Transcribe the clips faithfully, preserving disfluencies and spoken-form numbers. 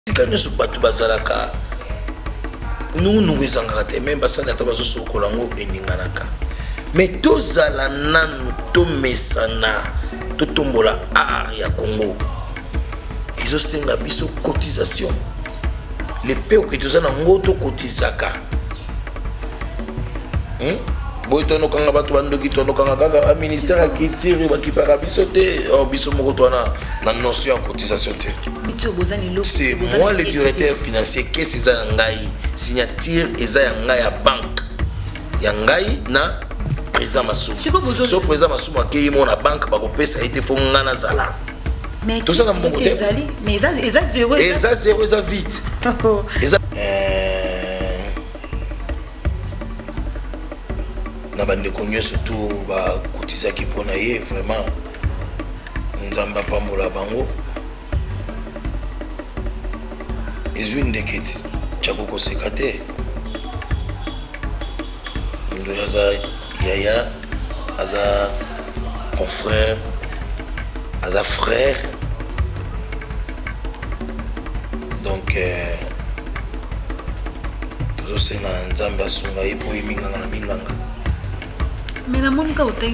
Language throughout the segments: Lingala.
tika nyoso bato bazalaka nous nous ezangaka te même basala ta bazo sokola ngo eninganaka mais tozala nanu tomesana totombola art ya Congo ezosenga biso cotisation les peu que tozana ngo to cotisaka hein boy tono kanga bato bandoki tono kanga kanga ministère ya culture bakipaka biso te oh biso moko tona na notion ya cotisation te. C'est moi le directeur financier que c'est ça ngai signature eza ya ngai ya banque ya ngai na président Massou so président Massou akei mo na banque ba ko pesa été fo ngana zala mais tout ça na mon côté mais ça ça zéro et ça zéro ça vite et ça euh na bande konyo surtout ba kotisa ki pona ye vraiment nzamba pambola bango et une déquête Tchakoko Sekate Ndo Yaza Yaya Aza confrère Aza frère donc euh, tout ça c'est na nzamba sunga ipo iminganga na minganga mais la monika otai.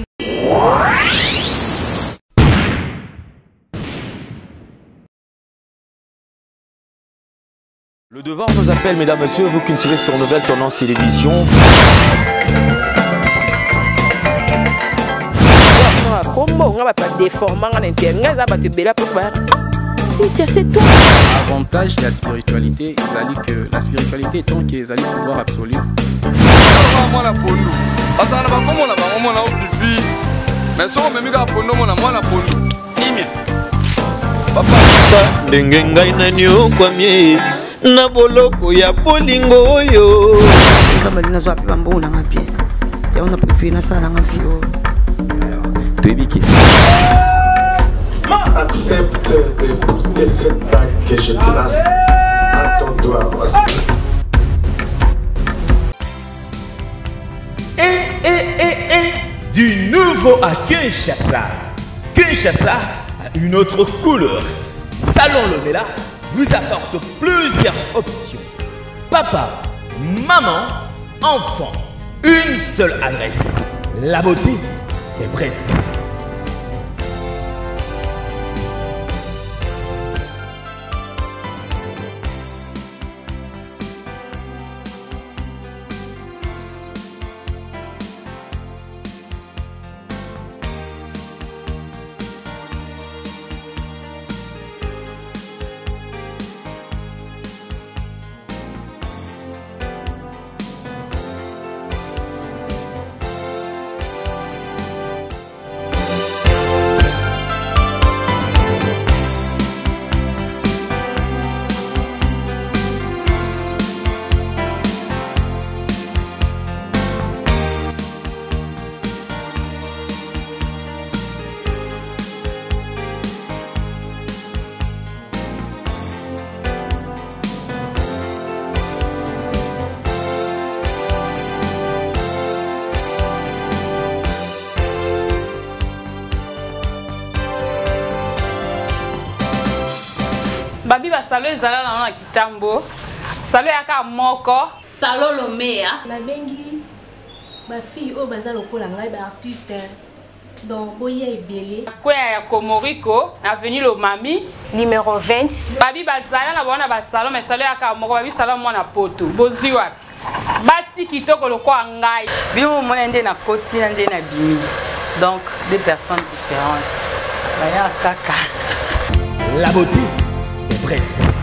Le devoir nous appelle, mesdames, messieurs, vous qui nous suivez sur Nouvelle Tendance Télévision. Avantage de la spiritualité, c'est que la spiritualité est tant qu'ils allaient pouvoir absolu. na boloko ya bolingo oyo nzamba nazo api bambo na ngapie ya on a préféré na sala ngafio Toyibiki accepte de cette bague que je place à ton doigt. Et, et, et, et, du nouveau à Kinshasa. Kinshasa a une autre couleur. Salon Lomela vous apporte plusieurs options. Papa, maman, enfant. Une seule adresse. La beauté est prête. Babi ba salo ezala na kitambo. Salo yaka moko. Salo Lomea. La bengi ba fille o baza lokola ngai ba artiste. Donc boya ebele. Kwa ya Komoriko, avenue Lomami, numéro vingt. Babi bazala na bona ba salo mais salo yaka moko babi salo mona poto. Bozwi wapi? Basi kitoko lokwa ngai. Bino mona ndé na koti na ndé na bimi. Donc deux personnes différentes. Baya kaka. La beauté est prête.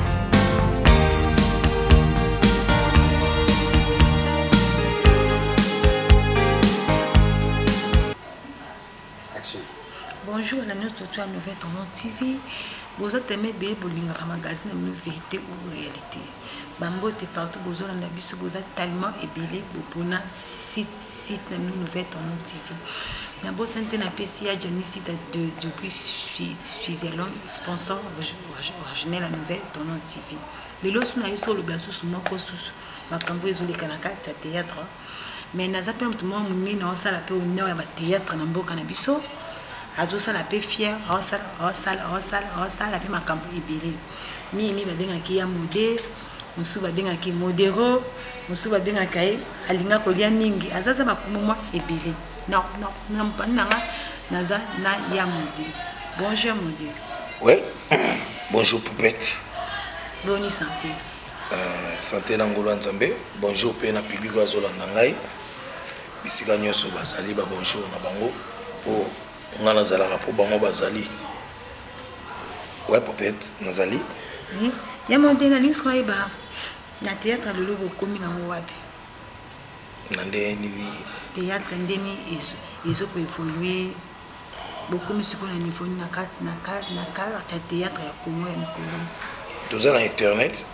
Bonjour à la noce de toi, Nouvelle Tendance T V. Vous êtes aimé bien pour l'ingénieur magazine de vérité ou réalité. Bambo te partout, vous êtes en abysse, vous êtes tellement ébélé pour na site site de Nouvelle Tendance T V. D'abord, c'est un P C A Janice depuis Suisse-Zélande, sponsor originel la Nouvelle Tendance T V. Les lots sont allés sur le gaz sous mon poste, ma cambo est au Canada, c'est théâtre. Mais n'a pas tout le monde, nous avons ça la paix au nord, il y a théâtre dans le Canabiso. azosala pe fier aosala aosala aosala aosala pe makambo ebele mimi babengaki ya mode mosusu babengaki modero mosusu babengaka ye alinga kolia mingi azaza bakumu mwa ebele na mpani nanga naza na ya mode. Bonjour mode. Ouais. Bonjour Poupette. Boni santé. Euh, santé na ngolo nzambe. Bonjour pe na public azolanda ngai. Bisika nyonso bazali ba bonjour na bango po ngana zalaka po bango bazali. Ouais Poupette nazali. Oui. Ya mode na linsko iba. Na théâtre lolo bokomi na wapi. Nande nini théâtre ndeni ezo ezo ko évoluer bokomi siko na niveau na carte na carte na carte théâtre ya Congo ya Mukolo. Toza na internet.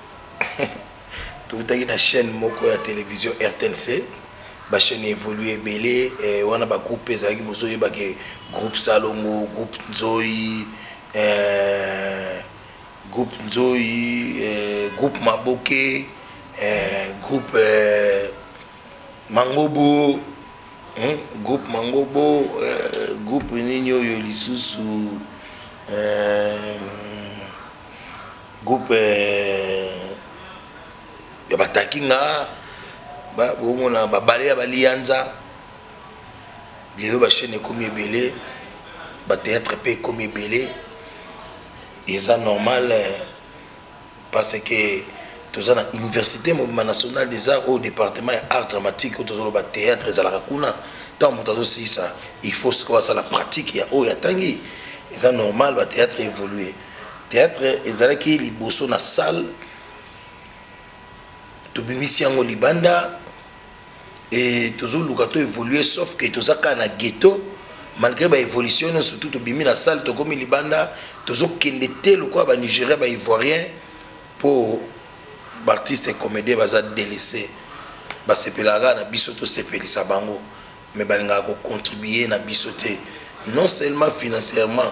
Totaki na chaîne moko ya télévision R T N C. Ba chaîne évoluer belé et wana ba groupe ezaki bozo yeba ke groupe Salongo, groupe Nzoi, euh groupe Nzoi, euh, groupe Maboke, euh, groupe euh, Mangobo, hein? Groupe Mangobo, euh, groupe Ninyo Yolisusu, euh, groupe euh, Yabatakinga, ba bomona ba balé ya balianza, lelo ba chaîne comme belé, ba théâtre pe comme belé. Et ça normal parce que tous à l'université nationale des arts au département art dramatique au théâtre et à la racuna tant aussi ça il faut se voir ça la pratique il y a oh il y a tangi et ça normal le théâtre évoluer théâtre et qui les bosso na salle tout bimisi en libanda et toujours le évoluer sauf que tout ça quand na ghetto malgré ba évolution surtout to bimi na salle to komi libanda tozo kende te le quoi ba Nigeria ba ivoirien pour artistes et comédiens baza délaissé ba sepelaka na biso to sepelisa bango mais balinga ko contribuer na biso te non seulement financièrement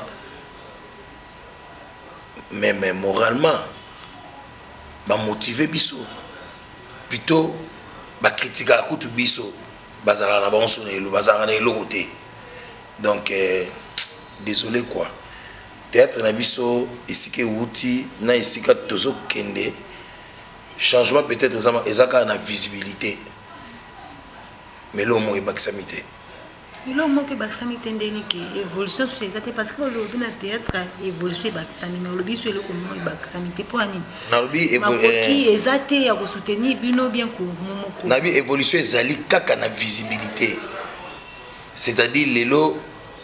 mais mais moralement ba motiver biso plutôt ba critiquer à kutu biso bazala na bango so na elo bazala na elo côté. Donc, euh, désolé quoi. Théâtre Nabiso, ici que outil, na ici que tozo kende. Changement peut-être ezaka na visibilité. Mais le mot est baxamité. Le mot que baxamité ndeni ki évolution sur ces aspects parce que le na théâtre évolution baxamité mais le biso le comment est baxamité pour ani. Na bi évolution qui ezate ya ko soutenir bino bien ko momoko. Na bi évolution ezali kaka na visibilité. C'est-à-dire lelo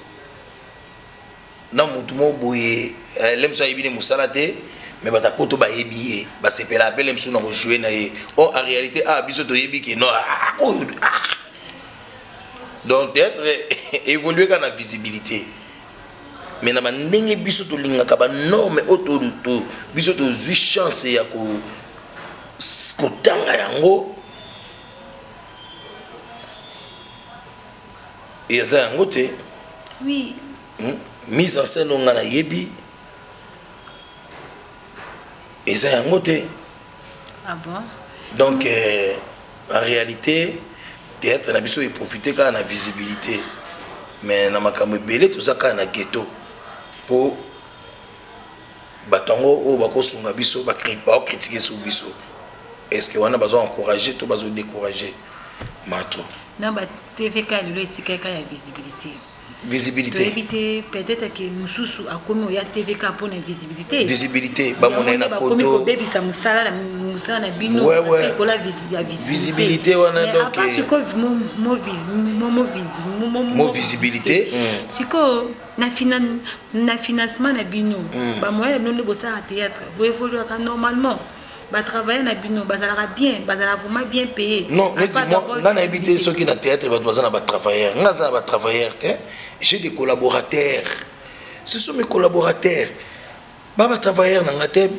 na mutu mo boye lemso ayibine musalate mais bata poto ba yebiye ba sepela appel lemso na ko jouer na ye oh en réalité ah biso to yebi ke non donc être évoluer kana visibilité mais na ndenge biso to linga ka ba norme auto to biso to zui chance ya ko ko tanga yango et ça yango te oui hmm? Mise en scène on a yebi et ça yango te ah bon donc euh, en réalité théâtre na biso et profiter quand na visibilité mais na makambo belé tout ça quand na ghetto pour batango o bako sunga biso ba critiquer sur biso est-ce que on a besoin encourager tout besoin décourager mato na ba T V K le etika ka ya visibilité visibilité éviter peut-être que mususu akomi ya T V K pour la visibilité visibilité ba mona na poto ko bebi sa musala na musala na bino ouais, ouais. pour la visibilité visibilité wana donc parce que mo mo mo mo visibilité siko na finan na financement na bino ba moyen no bo ça théâtre bo évoluer normalement ba travailler na bino bazala bien bazala vraiment bien payé non mais dis-moi on a habité ceux qui na théâtre ba bazala ba travailleurs ngaza ba travailleurs j'ai des collaborateurs ce sont mes collaborateurs ba ba travailleurs na ngate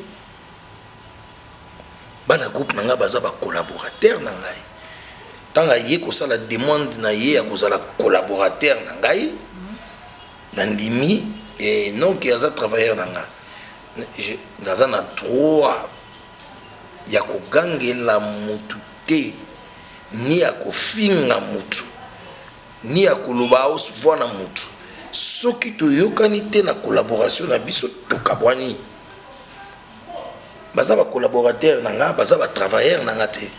ba na groupe na nga baza ba collaborateurs na ngai tanga ye ko sala demande na ye ya ko sala collaborateur na ngai na ndimi et non qui aza travailleur na nga naza na droit ya kogangela mutu te ni ya kofinga mutu ni ya koloba osvona mutu soki toyokani te na collaboration na biso tokabwani baza ba collaborateur na nga baza ba travailleur na nga te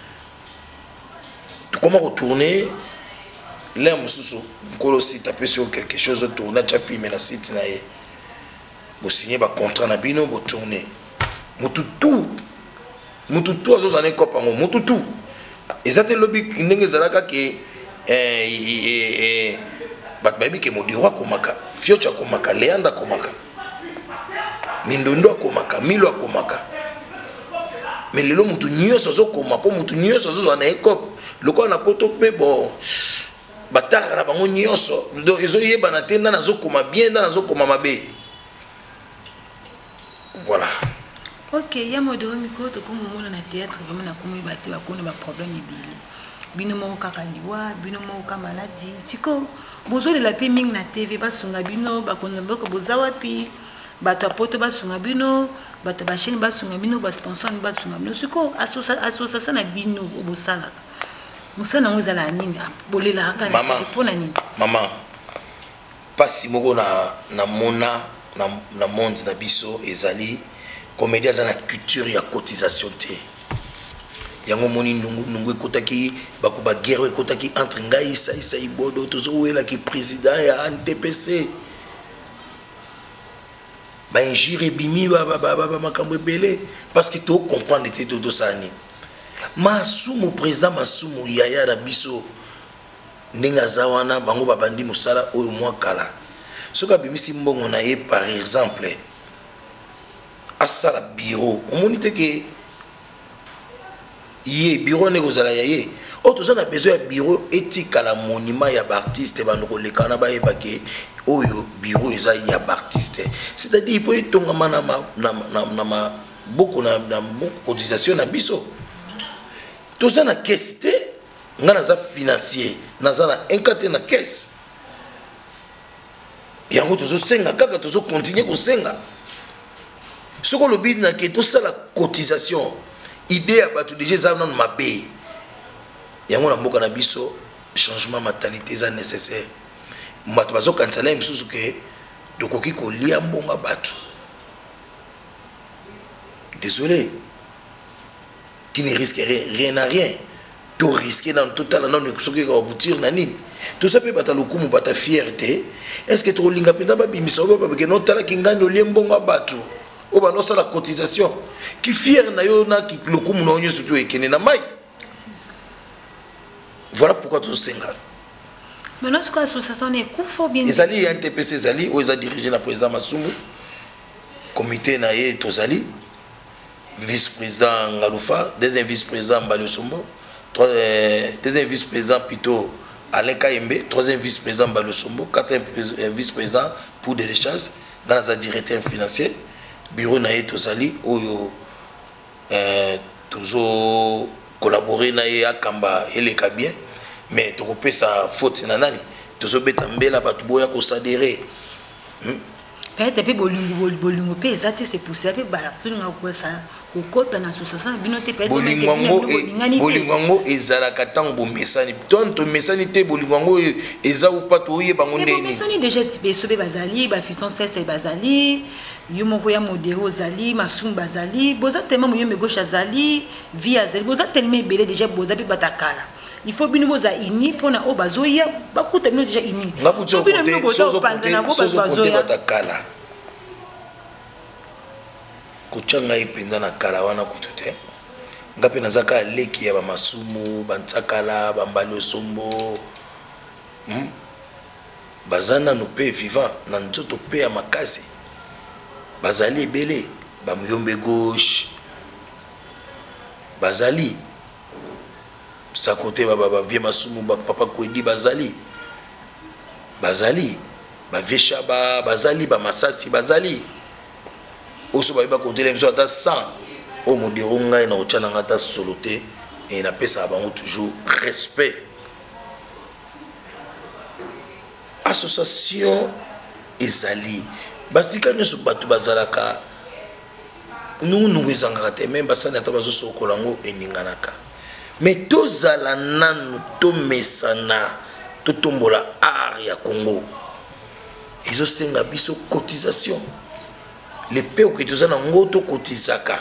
comment retourner l'air mususu kolo site apesi sur quelque chose de tourner tu as filmé la site na ye bo signer ba contrat na bino bo tourner mututu mututu azo zane kopa ngo mututu ezate lobby ndenge zalaka ke eh eh bat baby ke modiwa komaka fiocha komaka leanda komaka mindondo komaka milo komaka mais lelo mutu nyonso zo koma po mutu nyonso zo zana ekop loko na poto pe bon batala na bango nyonso do ezo yeba na tenda na zo koma bien na zo koma mabe voilà. Ok, il y a un de micro to comme on na théâtre vraiment na comme baté ba kona ba problème ibili bino mo kaka liwa bino mo ka maladie siko bozo de la pe ming na T V ba sunga bino ba kona boko bozawa pi bato apoto ba sunga bino bato ba chaîne ba sunga bino ba sponsor ba sunga bino siko association na bino obosala musana ngozala nini bolela aka na pona nini maman pasi moko na na mona na na monde na biso ezali comédien za na culture ya cotisation te yango moni ndungu ndungu ekotaki bakuba guerre ekotaki entre ngai sa isa ibodo tozo wela ki président ya N T P C ba injire bimi ba ba ba makambo ebele parce que to comprendre te to sani masumu président masumu yaya na biso ndinga zawana bango babandi musala oyo mwa kala soka bimisi mbongo na ye par exemple asala bureau omoni te ke ye bureau ne kozala ya ye o toza na besoin ya bureau etika la monument ya artiste bando kolekana ba yebake oyo bureau eza ya artiste c'est-à-dire il faut etongama na na na na beaucoup na na cotisation na biso toza na caisse te ngana za financier naza na enkate na caisse yango tozo senga kaka tozo continuer ko senga soko lobi na ke to sala cotisation idée ya bato déjà za na mabe yango na mboka na biso changement mentalité za nécessaire mato bazo kansala misusu ke dokoki ko lia mbonga bato désolé qui ne risque rien rien à rien tout risquer dans total non soki ko aboutir na nini tout ça peut bata lokumu bata fierté est-ce que to linga penda ba bimisa ba ba ke no tala kingando lia mbonga bato o ba no sala cotisation qui fier na yo na ki lokumu na onyo surtout ekene na mai voilà pourquoi tout senga maintenant ce que l'association est coufo bien ezali N T P C ezali o eza dirigé na président Masumu comité na ye tozali vice-président Ngalufa deuxième vice-président Mbalio Sombo deuxième vice-président plutôt Alain Kayembe troisième vice-président Mbalio Sombo quatrième vice-président pour des chances dans la directeur financier bureau na ye tozali oyo euh tozo collaborer na ye akamba eleka bien mais tokopé sa faute na nani tozo beta mbela batu boya ko sadere peut-être pe bolingo bolingo pe ezate c'est possible pe bala tuna ko sa ko kota na association bino te pe bolingo bolingo ezalaka tango bo mesani tonto mesani te bolingo eza ou pas to yeba ngondeni mesani déjà type sobe bazali ba fiston sese bazali yo moko ya modéro zali masum bazali boza tellement moyo me gauche azali via zali boza tellement belé déjà boza pe batakala il faut bino boza ini pona o bazoya bakuta bino déjà ini ngabuto bino boza panza na bo bazoya batakala kuchanga ipenda na kala wana kutute ngapi nazaka leki ya ba masumu bantsakala bambalo sombo hmm? bazana no pe vivant na nzoto pe ya makasi bazali belé ba muyombe gauche bazali sa côté ba ba vie masumu ba papa kwedi bazali bazali ba veshaba bazali ba masasi bazali oso ba ba côté lemso ata cent o modero ngai na ochana ngata soloté et na pesa bango toujours respect association ezali basika nyoso bato bazalaka nungu nungu ezangaka te même basani ata bazosokola yango eninganaka mais tozala nanu tomesana totombola art ya Congo ils ont senga biso cotisation les peu que tu as na ngoto cotisaka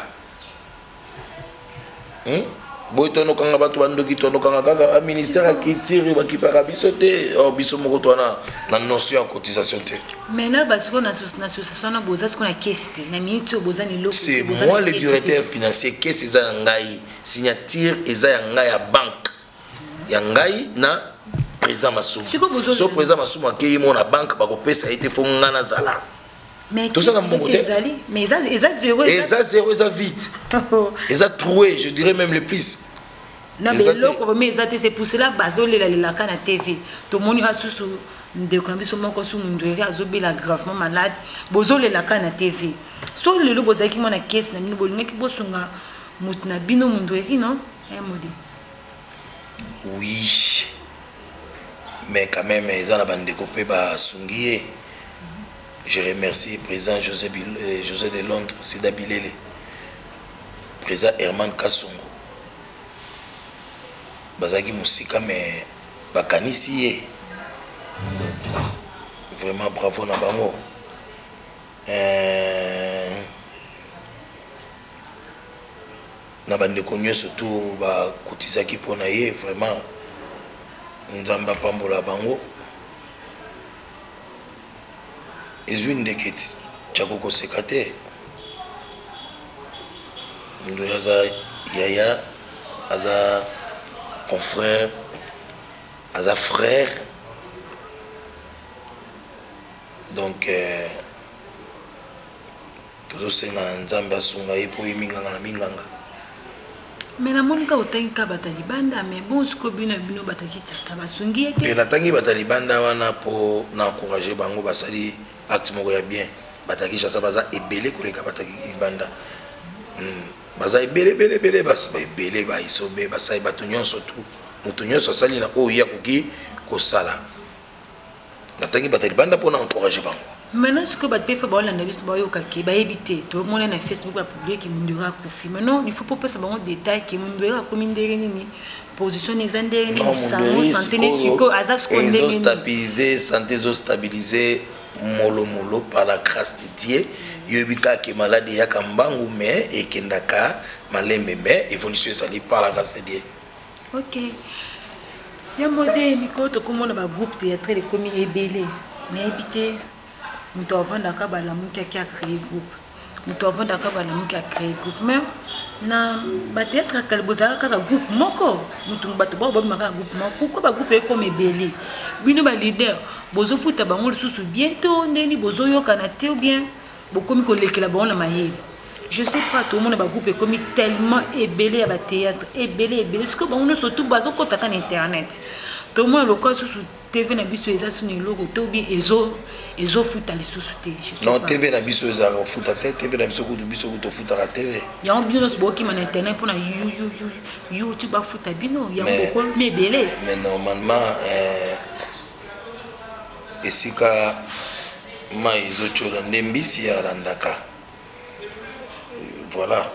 hmm boy tono kanga batu bandoki tono kanga kaka ministère a kitiri ba kipara biso te o biso moko to na na notion de cotisation te maintenant parce qu'on a na association na boza ce qu'on a caisse na minute boza ni loko c'est moi le directeur financier caisse eza ngai signature eza ya ngai ya banque ya ngai na président Masumu so président Masumu akei mo na banque ba ko pesa été fo ngana zala. Mais tout ça dans mon côté. Mais ça, ça zéro. Et ça zéro, ça vite. Et ça troué, je dirais même le plus. Non mais l'autre, mais ça c'est pour cela basole la la cana T V. Tout le monde a sous sous de quand sur mon conso mundoé a zobé la gravement malade. Bozole la cana T V. So le lobo zaki mon a caisse na mino bolne ki bosunga mutna bino mundoé non? Un modi. Oui. Mais quand même ils en a bande découpé ba sungié. Je remercie le président José, euh, José de Londres, Sida Bilele, le président Herman Kassongo. Bazaki Moussika, mais Bakanisi, vraiment bravo Nabango. Euh, Nabande connu surtout Kotisaki Ponaye, vraiment, Nzamba Pambola Bango. Et une des quêtes, Tchakoko Sekate, Ndoyaza Yaya, Aza confrère, Aza frère. Donc, tout ça, c'est Nzamba Sunga et pour Minganga na Minganga. Mais la monika utanka batalibanda, mais bon, ce que bino bino batakita, ça va sungi. Et la tangi batalibanda wana pour n'encourager bango basali. Acte moko ya bien bataki chasa baza ebele koleka bataki ibanda baza ebele bele bele basa ebele ba isobe basa bato nyonso tout mutu nyonso sali na o ya koki kosala bataki bataki banda pour encourager bango. Maintenant ce que bat peut faire ba landa biso ba yo kaki ba éviter tout le monde na Facebook ba publier ki mundura kofi maintenant il faut pas passer bango détail ki mundura ko mindere nini position les endere ni santé ni suko azas ko ndenge stabiliser santé zo stabiliser molo molo par la grâce de Dieu yobika ke maladie ya kambangu mais et kendaka malembe mais évolution ça par la grâce de Dieu. OK. Ya modèle miko to comme on ba groupe théâtre de commis ebélé mais habité muto avanda ka bala muki ki a créé groupe muto avanda ka bala muki a créé groupe mais na ba théâtre ka boza ka groupe moko muto bato ba ba maka groupe moko pourquoi ba groupe comme ebélé bino ba leader bozo futa bango lisusu bientôt ndeni bozo yokana te ou bien bokomi kolekela bango na mayele je sais pas tout le monde ba groupe comme tellement ébélé à ba théâtre ébélé ébélé ce que bango surtout bazo kota kan internet tout le monde le cas sur T V na biso eza suni loko to bien ezo ezo futa lisusu te non T V na biso eza futa te T V na biso ko biso ko to futa ka T V ya on bino so boki man internet pour na you you you YouTube ba futa bino ya boko mais ébélé mais normalement euh esika ma izochola ndembisi ya randaka voilà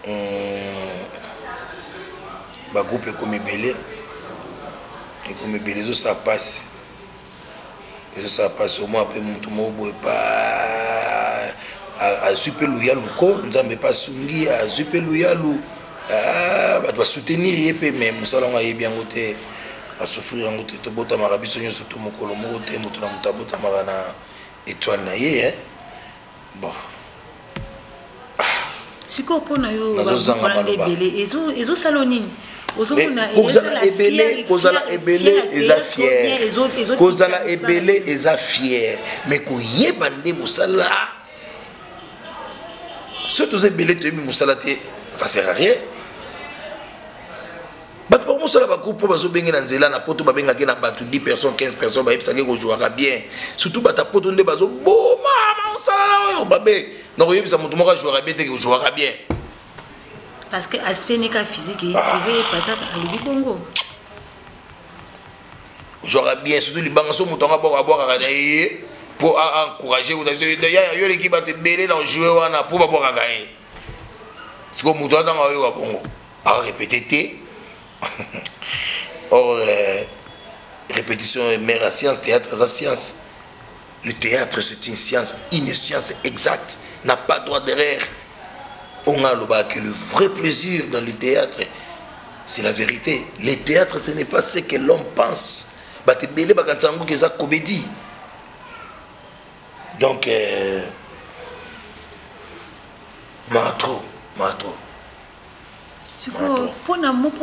ba groupe comme belé et comme belé ça passe et ça passe au moins après mutu mobo pas a super loyal ko nzambe pas sungi a super loyal ah ba doit soutenir yepé mais musala nga bien côté à souffrir en côté to bota marabiso nyoso to mokolo moko te mutu na mutabota marana étoile na ye hein bon siko pona yo ba belé ezo ezo salonine kozala ebele kozala ebele eza fier kozala ebele eza fier mais koyeba nde mosala surtout za ebele toyebi mosala te ça sert à rien bato ba mosala bagroupe bazobenge na nzela na poto babengaki na bato dix personnes quinze personnes bayebisaki kozwaka bien surtout bata poto nde bazoboma mosala na oyo babe na koyebisa moto moko ajwaka bien te kozwaka bien. Parce que l'aspect n'est qu'à physique et tiré par ça à l'Ubi Congo. J'aurais bien surtout les banques sont montants à boire à boire à gagner pour encourager. Il y a l'équipe à te mêler dans le jeu pour boire à gagner. C'est comme mouton dans le Congo. À répéter. Or, répétition est mère à science, théâtre à science. Le théâtre, c'est une science, une science exacte, n'a pas droit d'erreur. On a que le vrai plaisir dans le théâtre, c'est la vérité. Le théâtre, ce n'est pas ce que l'homme pense. C'est comédie. Donc, euh, Maratro, Maratro. Pour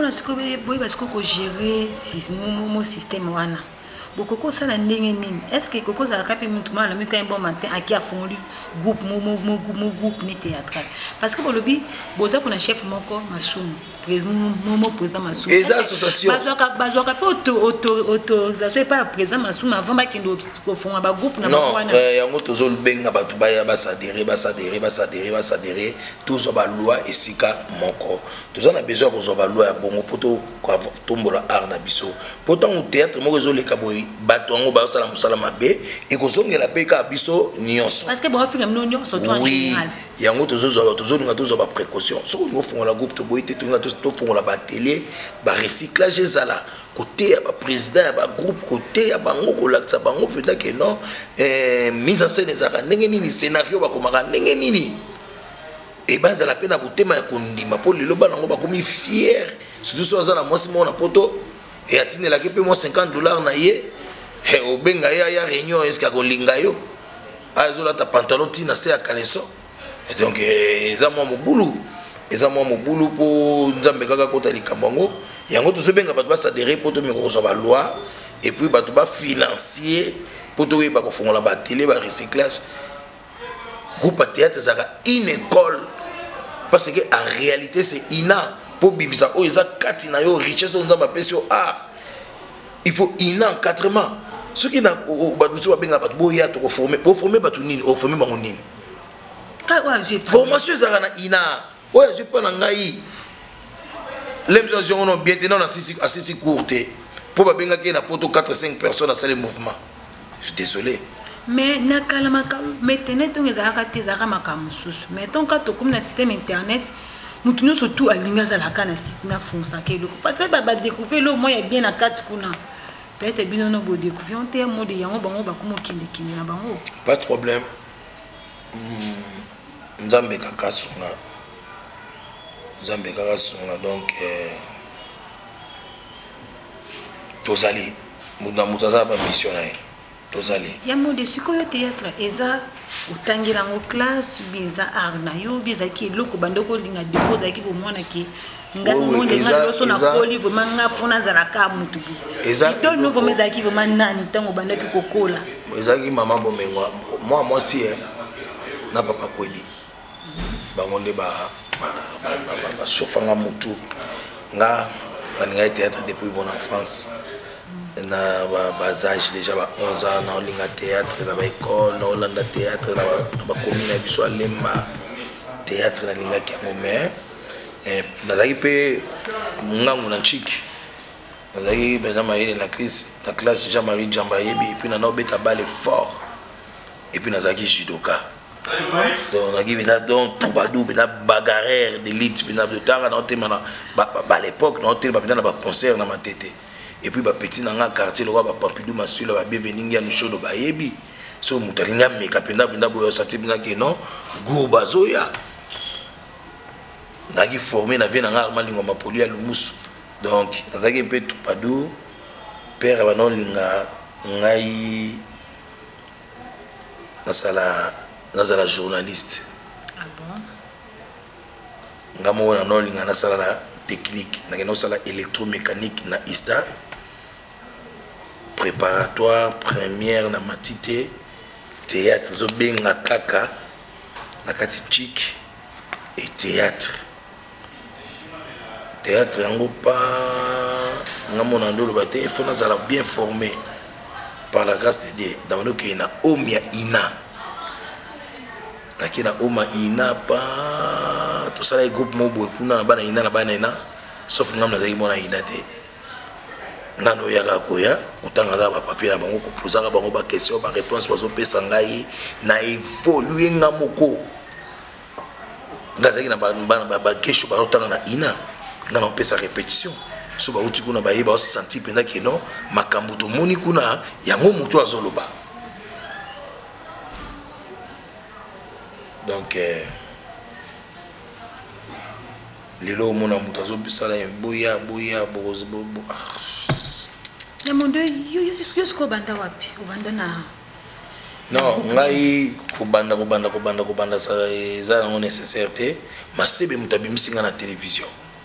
gérer mon système, Beaucoup ça est-ce que Coco ça a capé mutuellement le un bon matin à qui a fondu groupe mon groupe ni théâtral parce que pour le bi boza qu'on a chef mon corps Massoum président président Massoum et association bazoka bazoka pas auto autorisation pas président Massoum avant ba kindo ko fond ba groupe na non euh yango tozol benga batu ba ya ba s'adhérer ba s'adhérer ba s'adhérer ba s'adhérer tous ba loi esika moko tous on a besoin ko ba loi bongo poto ko tombola art na biso pourtant au théâtre mo rezole kaboy batongo ba sala musala mabe et ko zongela peka biso nyonso parce que bon fi ngam nyonso to en général yango tozo tozo nga tozo ba précaution so ko fond la groupe to boité to nga to fond la ba télé ba recyclage ezala côté ya ba président ba groupe côté ya bango ko laksa bango veda que non euh mise en scène ezaka ndenge nini scénario ba komaka ndenge nini et ben za la peine à botema ya kondima po lelo ba nango ba komi fier surtout so za na mwasi mo na poto et atine la kepe mo cinquante dollars na ye he obenga ya ya réunion est-ce ka kolinga yo azola ta pantalon tina se ya caleçon et donc eza mo mobulu eza mo mobulu po nzambe kaka kota likambango yango to so benga bato ba s'adhérer po to miko so ba loi et puis bato ba financier po to ba ko fongola ba télé ba recyclage groupe théâtre zaka une école parce que en réalité c'est ina pour bibisa o eza kati na yo richesse on nzamba pesio art il faut ina encadrement ce qui na bato benga bato boya to ko former pour former bato nini o former bango nini formation zaka na ina o ya pas na ngai l'émission on bien tenant na six à six courte pour ba benga ki na poto quatre cinq personnes à ça le mouvement je suis désolé mais na kalama maintenant on ezaka te zaka makamususu mais tant que to comme na système internet mutuno surtout alinga za la kana na fonsa ke lo parce que ba découvrir le moyen bien na quatre kuna peut-être bien no bo découvrir on te mode yango bango ba komo kinde kinde na bango pas de problème nzambe kaka sunga nzambe kaka sunga donc euh tozali mudna mutaza ba missionnaire tozali ya mode sikoyo théâtre eza utangira ngo classe biza arna yo biza ki loko bandoko linga deposa ki bo mwana ki ngani monde ngalo so na koli vo manga fona zalaka mutu bu eza to nouveau meza ki vo manani tango bandaki kokola eza ki mama bomengwa moi moi si na papa kwedi bangonde ba ba chauffanga mutu nga nga théâtre depuis mon enfance na bazage déjà ba onze ans na linga théâtre na ba école na Hollande théâtre na ba commune biso alemba théâtre na linga ki ngomé eh na zaki pe ngangu na chiki na zaki benama ile la classe la classe Jean-Marie Jambayebi et puis na no beta balle fort et puis na zaki judoka donc na givina donc troubadou bena bagarreur d'élite bena de tanga na tema ba à l'époque na hôtel ba bena ba concert na matete et puis ba petit na nga quartier le roi ba Pompidou Masula ba bienvenue ya show do ba yebi so mutalinga meka penda penda boyo sati bina ke non gourba zoya na gi formé na vie na nga malingo mapoli ya lumusu donc nazaki pe troubadou père ba non linga ngai na sala na sala journaliste ah bon ngamo na non linga na sala technique na no sala électromécanique na Ista préparatoire première na matité théâtre zo benga kaka na kati chic et théâtre théâtre yango pa ngamo na ndolo ba te faut na sala bien formé par la grâce de Dieu dans le qui na omia ina takina oma ina pa to sala groupe mobo kuna na bana ina na bana ina sauf ngam na zaki mona ina te nano yaka koya utanga za ba papier na bango ko poser ka bango ba question ba réponse bazo pesa ngai na évoluer ngamoko ngazaki na ba ba ba kesho ba utanga na ina ngana pesa répétition so ba uti kuna ba yeba o sentir penda que non makambo to moni kuna yango mutu azoloba Donc, les lots, mon amour, tu as vu ça là, bouya, bouya, bozo, bobo. Mais mon Dieu, je suis quoi banda wapi, au banda na. Non, ngai kubanda kubanda kubanda kubanda ça ça non nécessaire té. Masebe mutabi misinga na télévision.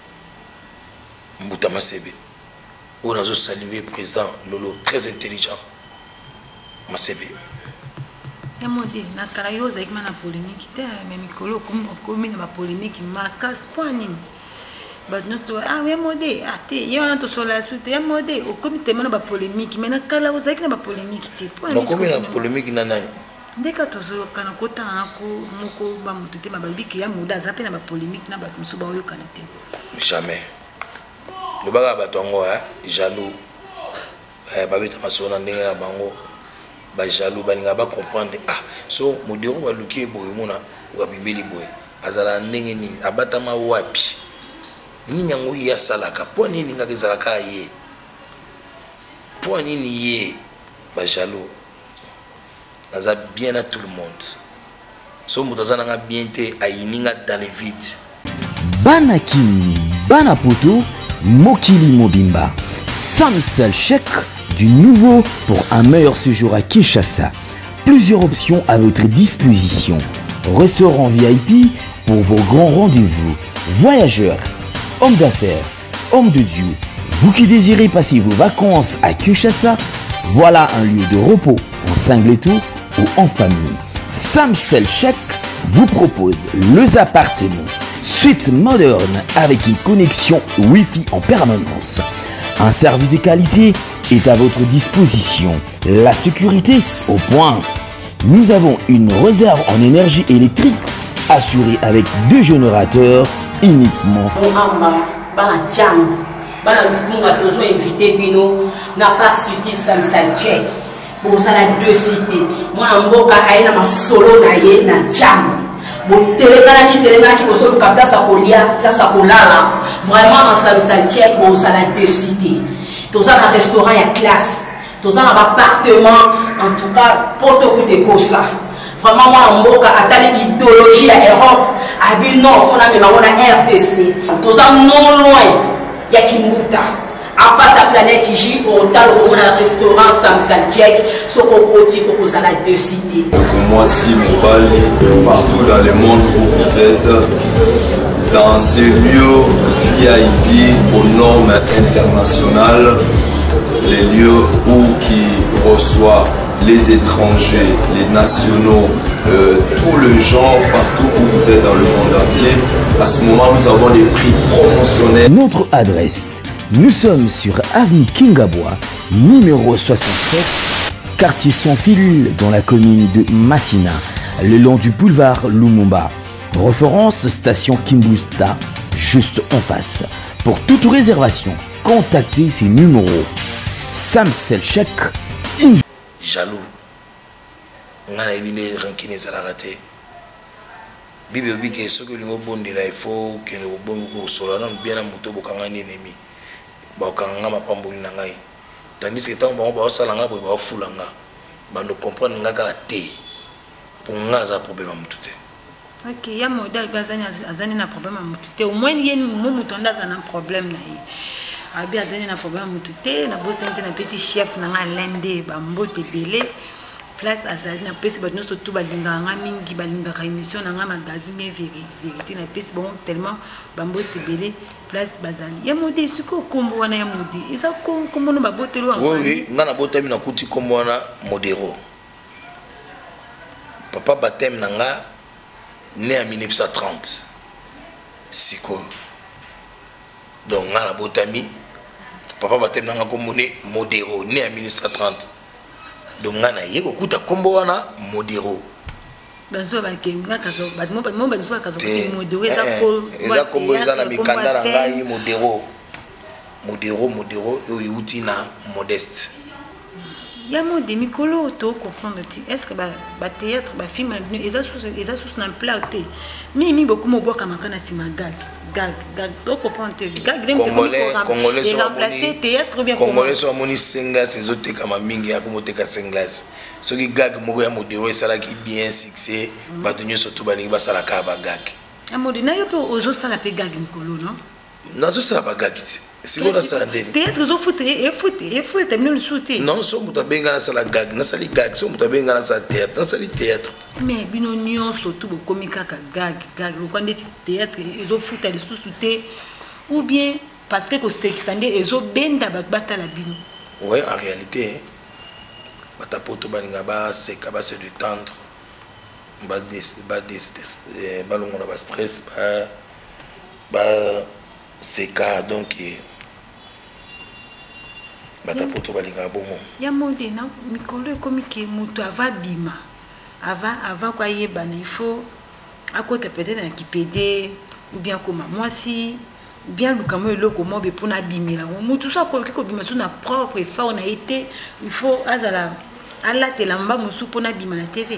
Mbuta Masebe. On a salué président Lolo, très intelligent. Masebe. Ya mode na karayoza ikma na polémique té mais mikolo comme comme na polémique makas point. But nous ah ya mode ah té ya na to sola suite ya mode au comité na ba polémique mais na karayoza ikna ba polémique té. Non comme na polémique na nani. Ndeka tozo kana kota ako moko ba mutute mababiki ya muda zape na ba polémique na ba musuba oyo kana té. Jamais. Le baga batongo hein jaloux. Eh ba beta masona ndenge na bango. Ba jaloux baninga ba comprendre ah so modero ba luki boye mona wa bimeli boye azala ndenge ni abatama wapi ni nyango ya salaka po nini ngaka zalaka ye po nini ye ba jaloux aza bien à tout le monde so mutazana nga bien te ayininga dans les vides Banaki Bana Poto Mokili Mobimba Samsel Chèque du nouveau pour un meilleur séjour à Kinshasa. Plusieurs options à votre disposition. Restaurant V I P pour vos grands rendez-vous. Voyageurs, hommes d'affaires, hommes de Dieu. Vous qui désirez passer vos vacances à Kinshasa, voilà un lieu de repos en Singleton ou en famille. Samsel Chèque vous propose les appartements. Suite moderne avec une connexion Wi-Fi en permanence. Un service de qualité est à votre disposition. La sécurité au point. Nous avons une réserve en énergie électrique assurée avec deux générateurs uniquement. Pour ça la deux cités. Moi en boka aina ma solo na ye na cham. Bon téléphone qui téléphone qui pose le place à colia, place à colala. Vraiment dans sa saltière pour ça la deux cités. Tous ça un restaurant à classe. Tous ça un appartement en tout cas pour te coûter comme ça. Vraiment moi en boka atali idéologie à Europe. A vu non faut na mais on a R T C. Tous ça non loin. Ya Kimbuta. En face à Planète J, au tal où on a un restaurant Samsal Tchèque, ce qu'on peut dire pour ça la deux cités. Pour moi, si Mobali, partout dans le monde où vous êtes, dans ces lieux V I P aux normes internationales, les lieux où qui reçoivent les étrangers, les nationaux, euh, tout le genre, partout où vous êtes dans le monde entier, à ce moment, nous avons des prix promotionnels. Notre adresse. Nous sommes sur avenue Kingabois, numéro soixante-sept, quartier sans fil dans la commune de Massina, le long du boulevard Lumumba. Référence station Kimbusta, juste en face. Pour toute réservation, contactez ces numéros. Samsel Chèque. Jaloux. On a évité rancune à la raté. Bibi Bibi, ce que nous avons dit là, il faut que nous avons solana bien à moto bokanga ennemi. Bakanga mapamboli na ngai. Tandis que tant ba ba salanga bo ba fulanga. Ba no comprendre ngaka te. Pour ngaza problème mutu te. OK, ya modèle bazani azani na problème mutu te. Au moins yé mu mutonda na problème na yi. Abi azani na problème mutu te na bosente na petit chef na ngalende ba mbote belé. Place azali na pesi ba nyonso tout balinga nga mingi balinga ka émission na nga magazine vérité na pesi bon tellement ba mbote belé. Place bazali ya modi suko kombo wana ya modi isa ko kombo no babotelo wana oui oui ngana botami na kuti kombo wana modero papa baptême nanga né en mille neuf cent trente siko donc ngana botami papa baptême nanga kombo né modero né en mille neuf cent trente donc ngana yeko kuta kombo wana modero Benzo ba kenga kazo ba mo ba mo ba nso kazo ko modero eza ko eza kombo eza na mikanda na ngai modero modero modero yo yuti na modeste ya mo de mikolo to comprendre ti est-ce que ba ba théâtre ba film eza sous eza sous na platé mi mi beaucoup mo boka makana sima gag gag gag donc comprendre gag congolais congolais sont remplacés théâtre bien congolais sont moni singlas ces autres kama mingi ya komoteka singlas ce qui gag moko ya modero sala qui bien succès batunyo surtout balingi basala ka ba gag amodi na yo pe ozo sala pe gag mikolo non nazo sala ba gag ti si on a ça ndeni théâtre zo foot et foot et foot te mino souté non so muta benga na sala gag na sali gag so muta benga na sa théâtre na sali théâtre mais bino nyonso tout bo komika ka gag gag lo kwande ti théâtre ezo foot ali souté ou bien parce que ko sekisande ezo benda bat batala bino ouais en réalité bata poto balinga ba seka ba se détendre ba des ba des ba longo na ba stress ba ba seka donc bata poto balinga bomo ya monde na mikolo komike mutu ava bima avant avant quoi yeba na il faut à côté peut-être na kipede ou bien comment moi si bien lukamo eloko mo be pona bimela mutu so ko ko bima so na propre effort na été il faut azala ala telamba musu pona bima na T V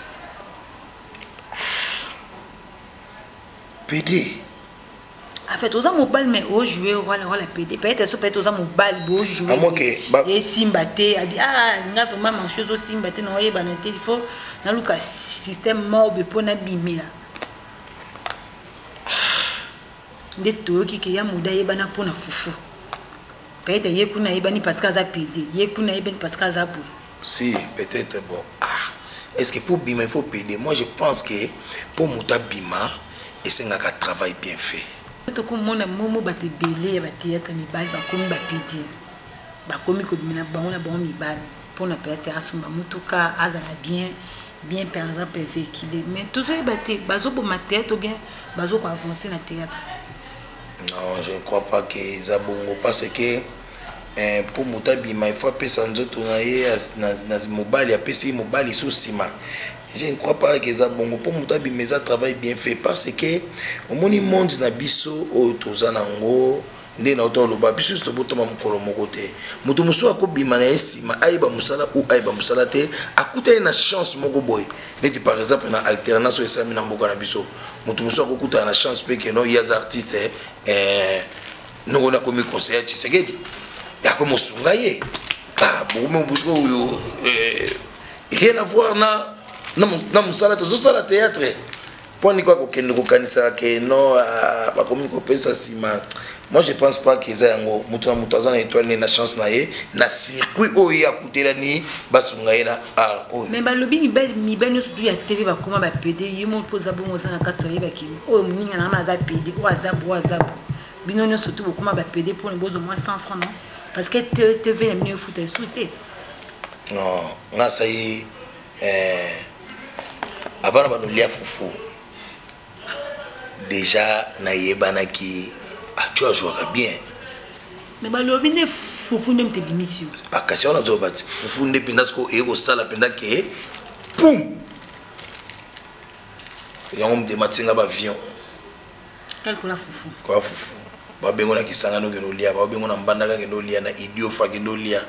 P D en fait aux mobile mais au jouer rôle rôle P D peut-être so peut-être aux mobile beau jouer et simbaté ah nga vraiment man chose aussi simbaté non yeba na il faut na luka système mo be pona bimela ndeto ki ke ya muda yeba na pona fufu peut-être yekuna yeba ni parce que za P D yekuna yeba ni parce que za bou si peut-être bon ah est-ce que pour bima il faut P D moi je pense que pour muta bima et c'est un travail bien fait to ko mona momo bate belé ba théâtre ni bal ba komi ba P D ba komi ko bimina ba ona ba mi bal pour na peut-être asuma mutuka azala bien bien par exemple véhiculé mais tout ça bate bazo pour ma tête ou bien bazo ko avancer na théâtre. Non, je ne crois pas que ça bongo parce que eh, pour mutabi il faut appeler ça nzoto na ye na na mobile appeler mobile sous ciment. Je ne crois pas que ça bongo pour mutabi mais ça travaille bien fait parce que au moni monde na biso o tozana ngo ndé na auto loba biso to botoma mukolo mokote mutu muso akobima na esima aiba musala ou aiba musala te akuta na chance moko boy neti par exemple na alternance esami na mboka na biso mutu muso akokuta na chance pe que no ya artiste eh no na komi conseiller Tshisekedi ya ko musunga ye ah bomo busko yo eh rien à voir na na musala to zo sala théâtre poni kwa kokende kokanisa ke no ba komi ko pesa sima. Moi je pense pas que ça yango mutu na mutu azana étoile ni na chance na ye na circuit oyo ya kutela ni basunga ye na ah oyo mais ba lobi ni bel ni ben surtout ya T V ba koma ba P D yimo poza bongo sana katsa ye ba kimi oyo muninga na ma za P D o azabu azabu binonyo surtout ba koma ba P D pour le besoin moins cent francs non parce que T V ya mieux foutre souté non nga ça y euh avant ba no lia fufu déjà na yebana ki ah tu as joué bien mais ba lobi ne fufu ne mtebi mission ah kasi on a zo bati fufu ne pinda sko e ko sala pinda ke pum yango mte matinga ba avion quel ko la fufu ko fufu ba bengo na kisanga no keno lia ba bengo na mbanda ka keno lia na idio fa keno lia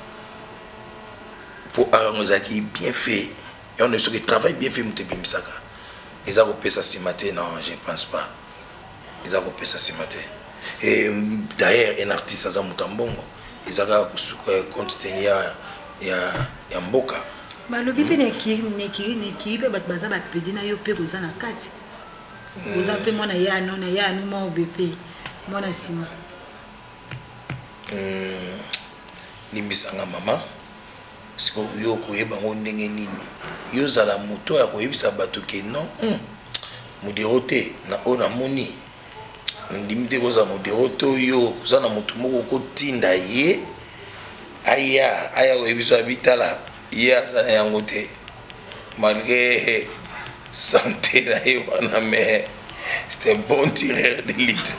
pour arranger qui bien fait et on est sûr que travail bien fait mtebi misaka ils ont repéré ça ce matin non je pense pas ils ont repéré ça ce matin. Et d'ailleurs, un artiste à Mutambongo, ils ont compte tenu ya ya mboka. Ba lobi pe ne ki ne ki ne ki pe bat baza ba pedi na yo pe koza na kati. Koza pe mona ya no na ya no mo bepe. Mona sima. Hmm. Limbisanga mama. Siko yo ko yeba ngo ndenge nini. Yo zala moto ya ko yebisa bato ke non. Mudirote na ona moni. Ndimite koza modero to yo koza na mutu moko kotinda ye aya aya ko ebiso abitala ye azana yango te malgré santé na ye wana mais c'était un bon tireur d'élite.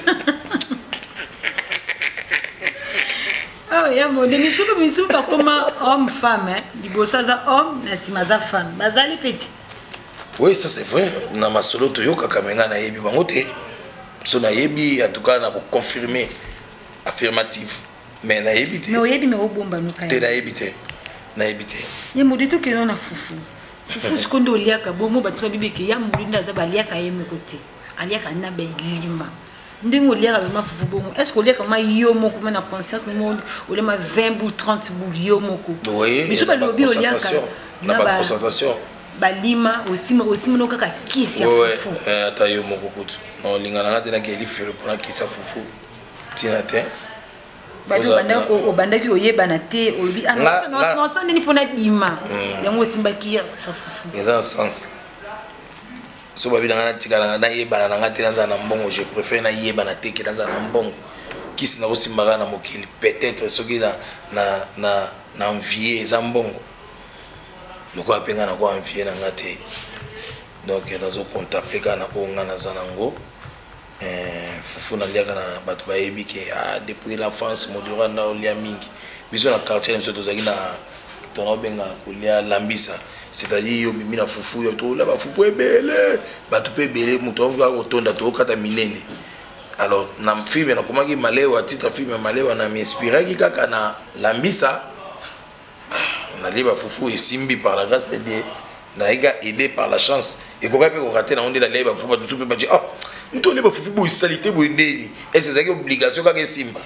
Oh ya mo de misuba misuba koma homme femme hein liboso za homme na sima za femme bazali petit. Oui ça c'est vrai na masolo to yo kakamenga na yebi bango te. So na yebi en tout cas na confirmer affirmatif mais na yebite no yebi me obomba no kaya te na yebite na yebite ye modito ke na fufu fufu skondo liaka bomo batwa bibi ke ya mulinda za baliaka yeme kote aliaka na belima ndingo liaka ba fufu bongo est-ce que liaka ma yo moko na conscience no monde ou le ma vingt ou trente boules yo moko oui mais so ba lobi liaka na ba concentration balima aussi aussi no kaka kisi ya fufu eh ata yo moko kutu no lingana na tena ke li felo pona kisa fufu tina te bado banda ko banda ki oyeba na te olobi ah non non ça nini pona bima yango simba ki sa fufu mais en sens so babi na tikala na yeba na ngate na na mbongo je préfère na yeba na te ki na na mbongo kisi na osimba na mokili peut-être soki na na na na envier za mbongo loko apenga na ko envier na ngate donc nazo contempler kana ko ngana za nango eh fufu na liaka na batu ba yebi ke ah depuis l'enfance modura na olia mingi biso na quartier mso tozaki na tona benga kulia lambisa c'est-à-dire yo bimi na fufu yo to la ba fufu ebele batu pe belé muto nga otonda to kata minene alors na film na komaki malewa titre film malewa na m'inspirer ki kaka na lambisa na liba fufu esimbi par la grâce de Dieu na ega aidé par la chance et ko kape ko rater na onde la liba fufu ba tout pe ba dire ah muto liba fufu bo salité bo ndeni et c'est ça qui obligation kaka simba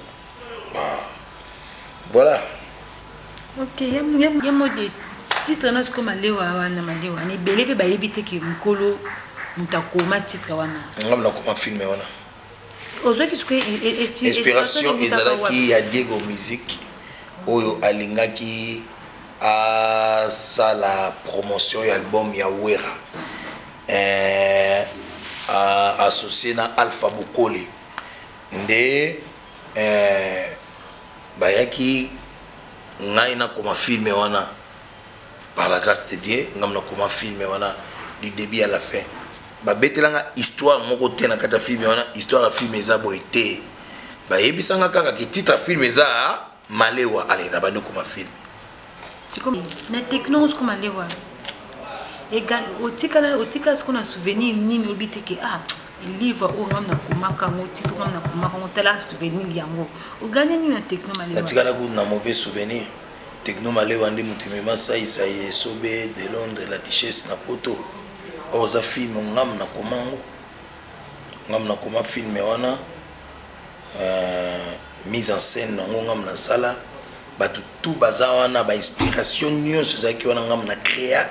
voilà ok yam yam yam de titre na sko malewa wana malewa ni belé pe ba yebite ki mkolo mutakoma titre wana ngam na koma film wana ozaki suke inspiration ezalaki ya Diego Musique oyo alingaki à ça la promotion ya album ya Wera euh associé na Alpha Bukole nde euh bayaki ngai na koma filmer wana par la grâce de Dieu ngam na koma filmer wana du début à la fin ba betelanga histoire moko te na kata film wana histoire ya film eza boy te ba yebisanga kaka ki titre film eza malewa ale na bando koma film c'est comme na technologie comme malewa et ga otikala otika ce qu'on a souvenir nini obite ke ah livre o ngam na komaka ngo titre ngam na komaka ngo tela souvenir yango o gagner ni na techno malewa otikala ku na mauvais souvenir techno malewa ndi mutemema sai sai sobe de Londres la Duchesse na poto oza film ngam na komango ngam na koma film wana euh mise en scène ngo ngam na sala batu tout baza wana ba inspiration nyonso zaki wana ngam na créa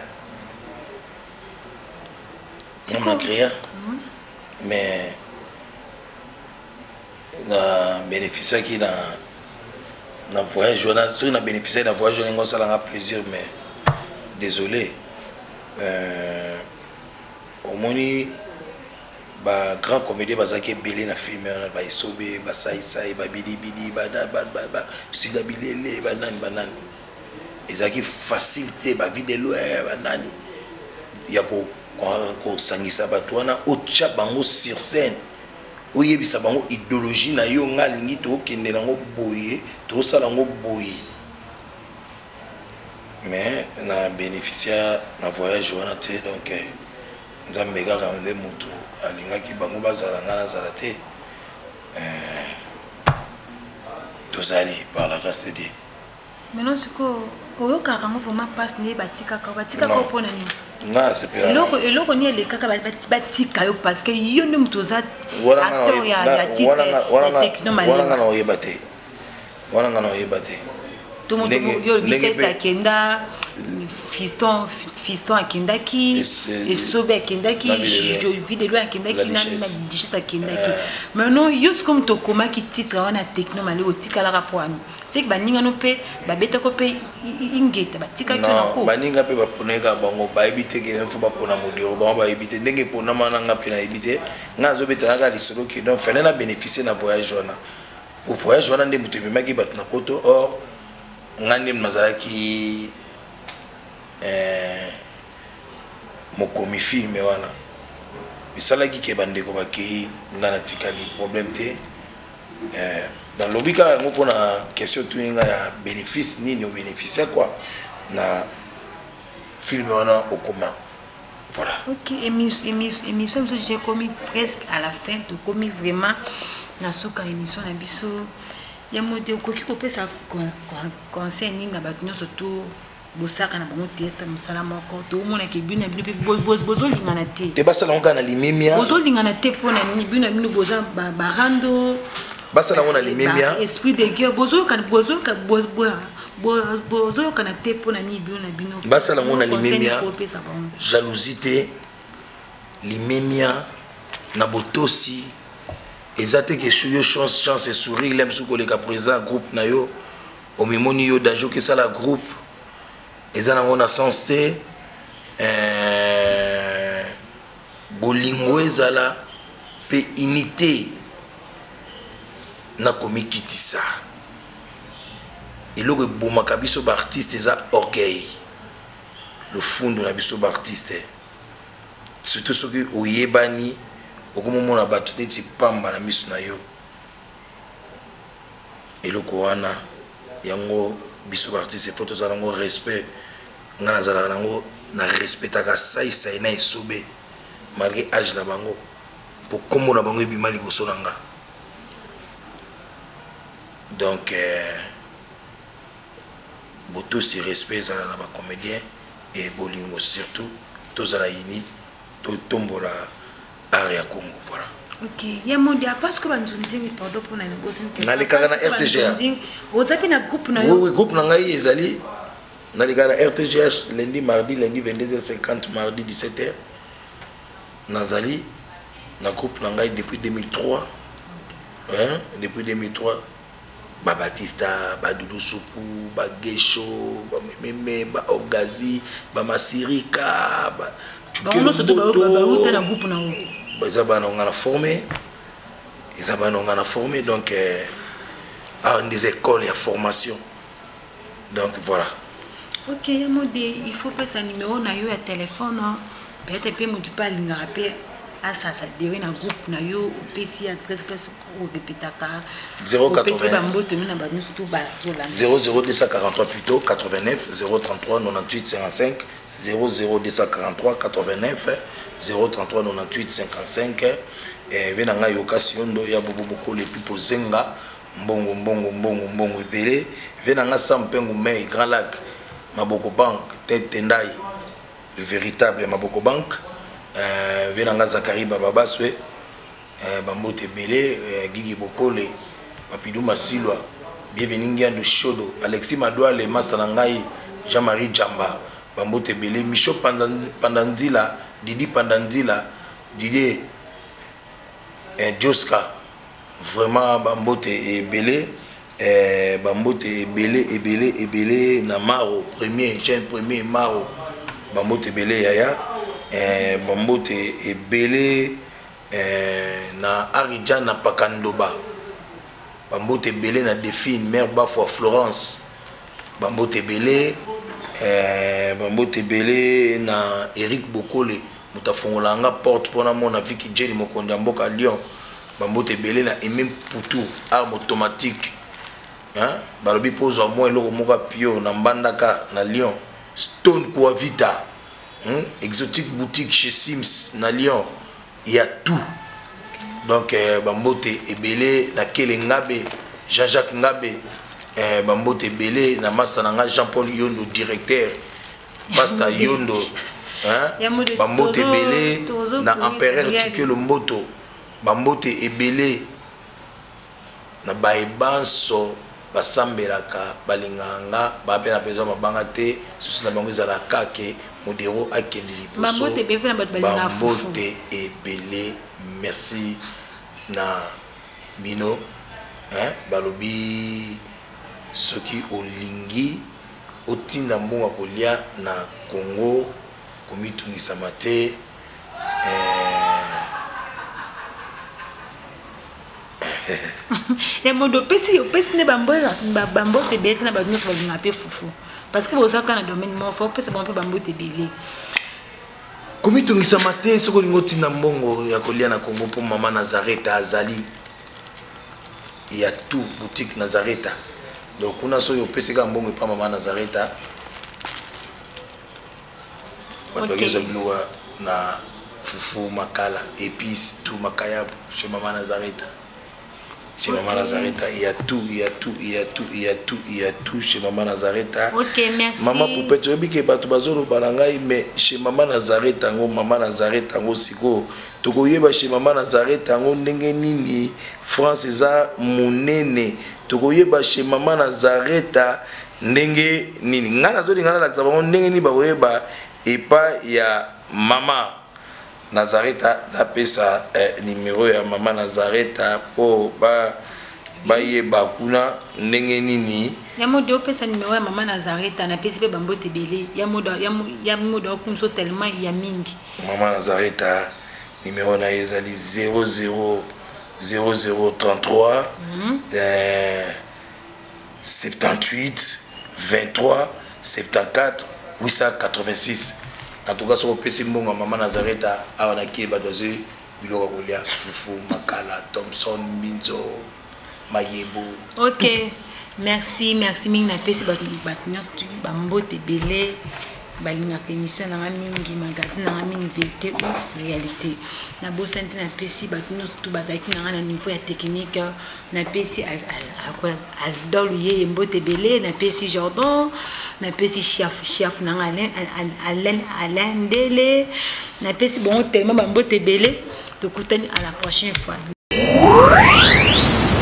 ngam na créa mais na bénéficier qui na na voyage wana sur na bénéficier na voyage ngo sala nga plaisir mais désolé euh au moni ba grand comédien bazaki belé na film na ba isobe ba sai sai ba bidi bidi ba da ba ba sida bilele ba nan ba nan ezaki facilité ba vidéo ba nani ya ko ko sangisa bato wana ocha bango sur scène oyebisa bango idéologie na yo ngalingi to kende nango boye to sala ngo boye mais na bénéficiaire na voyage wana te donc nzambe kaka nde mutu alingaki bango bazala ngana zala te tozali par la grâce de Dieu maintenant c'est quoi oyo kaka ngo vraiment passe ne batika ka batika ko pona ni na c'est pas eloko eloko ni le kaka batika yo parce que yo ne mutoza acteur ya ya titre techno mali wana ngana oyebate wana ngana oyebate tout le monde yo bisesa akenda fiston fiston akendaki et sobe akendaki je vidéo akendaki na na Duchesse akendaki maintenant yo comme to koma ki titre wana techno mali otikala raponi c'est que baninga no pe babeta ko pe ingeta batika ko non baninga pe baponeka bango ba ebite ke mfu bapona modiro ba ba ebite ndenge pona mana nga pe na ebite nga zo beta nga lisolo ki donc fallait na bénéficier na voyage wana pour voyage wana ndé mutemema ki bat na poto or ngani mnazalaki euh mokomi film wana bisalaki ke bandeko bakei ngana tikali problème te euh dans lobika ngoko na question tuinga ya bénéfice nini au bénéficier quoi na film wana okoma voilà ok émission émission émission j'ai commis presque à la fin de commis vraiment na suka émission na biso ya mode ko ki ko pesa conseil ni na bato surtout bosaka na bango théâtre mosala moko toomona ke bino na bino mpe bozolingana te te basala ngo kaka na limemia bozolingana te mpona nini bino na bino boza barando basala ngo na limemia esprit de guerre bozoyokana bozoyokana te mpona nini bino na bino basala ngo na limemia jalousie te limemia na botosi eza te ke yo chance chance sourire lem suko leka présent groupe na yo omimoni yo dajo ke sala groupe eza nango na sens te bolingo ezala mpe unité na komikitisa eloko ebomaka biso baartiste eza orgueil le fundo na biso baartiste surtout soki oyebani okomomona bato neti pamba na miso na yo eloko wana yango biso baartiste fo tozala nango respect nga nazalaka nango na respectaka saisai na esobe malgré age na bango po kombo na bango ebima liboso na nga donc botosi respect ezala na bacomédien et bolingo surtout tozala ini totombola art ya Congo, voilà. Ok, il y a mon dia parce que banzunzi pardon pour na négocier. Na le kana R T G H. Vous avez un groupe na yo. Oui, groupe na ngai ezali na le kana R T G H lundi mardi lundi vingt-deux heures cinquante mardi dix-sept heures. Nazali na groupe na ngai depuis deux mille trois. Hein, depuis deux mille trois. Ba Batista, ba Doudou Soupou, ba Gesho, ba Meme, ba Ogazi, ba Masirika, ba Bon, nous sommes tous dans groupe na haut. Ils ont formé, ils ont formé donc euh, à des écoles et à formation. Donc voilà. Ok, il faut pas un numéro na yo à téléphone, peut-être que tu peux aller rappeler à ça ça devient un groupe na yo P C à treize plus au répétaka zéro quatre-vingts zéro zéro deux cent quarante-trois plutôt quatre-vingt-neuf zéro trente-trois quatre-vingt-huit cinquante-cinq zéro zéro deux cent quarante-trois quatre-vingt-neuf zéro trente-trois quatre-vingt-huit cinquante-cinq et venanga yokasi yondo ya bobo boko le pipo zenga mbongo mbongo mbongo mbongo ebele venanga sampengu mai Grand Lac Maboko Bank tête tendai le véritable Maboko Bank euh venanga Zakari Bababaswe euh bambote belé Gigi Bokole Papidou Masilwa bienvenue Ngiando Shodo Alexis Madouale Master Ngai Jean-Marie Jamba bambote belé Micho Pandandila Didi Pandandila Didier et Joska vraiment bambote et belé eh bambote belé et belé et belé na Maro premier jeune premier Maro bambote belé yaya eh bambote et belé eh na Aridjan na Pakandoba bambote belé na Défine mère Bafo Florence bambote belé eh bambote belé na Eric Bokole mutafungolanga porte pona mona viki jeli mokonda mboka Lyon bambote belé na Emem Poutou arme automatique hein balobi pozo moi eloko moka pio na mbandaka na Lyon Stone Kuavita hein? Exotique boutique chez Sims na Lyon il y a tout donc eh, bambote ebele na Kele Ngabe Jean-Jacques Ngabe eh, bambote belé na Masananga Jean-Paul Yondo directeur Basta Yondo hein bambote belé na empereur Tikelo Mboto bambote ebele na baebanso basambelaka balinganga bape na besoin mabanga te susu na bango ezala kake modero akende liboso bambote ebele merci na bino hein balobi soki olingi otinda mbongo kolia na Congo komitungisa mate eh et mon do pesi pesi ne bambola bambote belé na badino so na pe fufu parce que boza kana domaine mo fo pesi bampe bambote belé komitungisa mate soko lingo tinda mbongo ya kolia na Congo pour maman Nazareta azali il y a tout boutique Nazareta donc kuna so yo pesi ka mbongo pa maman Nazareta bato bilwa na fufu makala épices tout makaya chez maman Nazareta Chez Maman Nazareta, il y a tout, il y a tout, il y a tout, il y a tout, il y a tout chez Maman Nazareta. Ok, merci. Maman Poupette, tu as dit que tu as dit mais chez Maman Nazareta, Maman Nazareta, Siko, tu as chez Maman Nazareta, Nini, France, Eza, Mounene, tu as chez Maman Nazareta, Nenge, Nini. Ngana zoli ngana la xabon, Nenge ni baoyeba, et pas il y a Maman Nazareta, d'après ça, numéro ya Maman Nazareta, pour ba baye bakuna ndenge nini ya modo opesa numéro ya Maman Nazareta na pesi pe bambote belé ya modo ya modo okunso tellement ya mingi. Maman Nazareta numéro na ezali zéro zéro zéro zéro trente-trois soixante-dix-huit vingt-trois soixante-quatorze huit cent quatre-vingt-six. En tout cas, sur le P C Mbonga, Maman Nazareta, Awana Kieba Doze, Bilora Golia, Fufu, Makala, Thompson, Minzo, Mayebo. Ok, merci, merci. Ming na pesi batnyos tu bambo te belé, balinga émission na mingi magazine na mingi vérité ou réalité. Na bo sente na pesi batnyos tu bazaki na na niveau ya technique, na pesi al al al doluye mbote belé, na pesi Jordan. Na pesi chef chef na Alain Alain Alain Dele na pesi bon tellement bambote belé to kutani à la prochaine fois.